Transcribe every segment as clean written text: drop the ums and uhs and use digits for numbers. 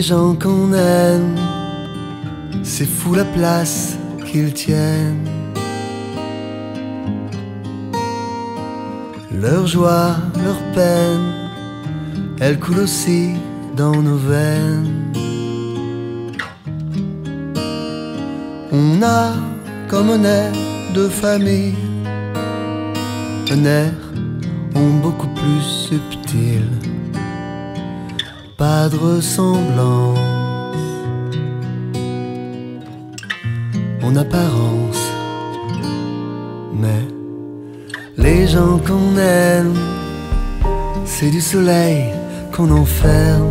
gens qu'on aime, c'est fou la place qu'ils tiennent. Leur joie, leur peine, elle coule aussi dans nos veines. On a comme un air de famille, un air beaucoup plus subtil, pas de ressemblance en apparence, mais les gens qu'on aime, c'est du soleil qu'on enferme.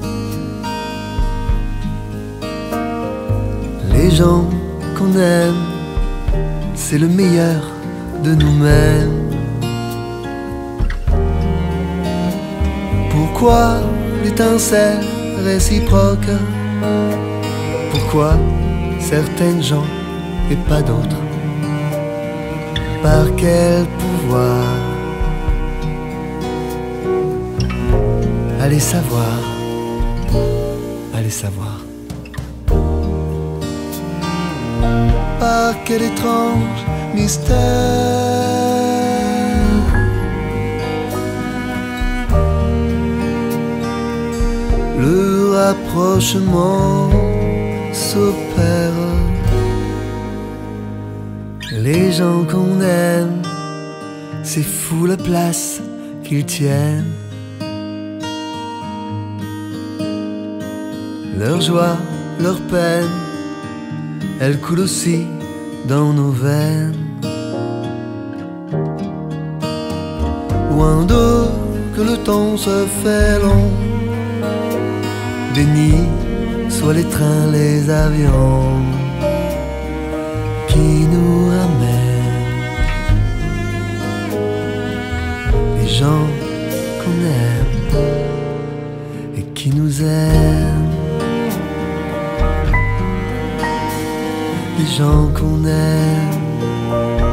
Les gens qu'on aime, c'est le meilleur de nous-mêmes. Pourquoi l'étincelle réciproque? Pourquoi certaines gens et pas d'autres? Par quel pouvoir? Allez savoir, allez savoir. Par quel étrange mystère le rapprochement s'opère. Les gens qu'on aime, c'est fou la place qu'ils tiennent. Leur joie, leur peine, elle coule aussi dans nos veines. Loin d'eux que le temps se fait long, des nids, soit les trains, les avions qui nous ramènent. Les gens qu'on aime et qui nous aiment. Les gens qu'on aime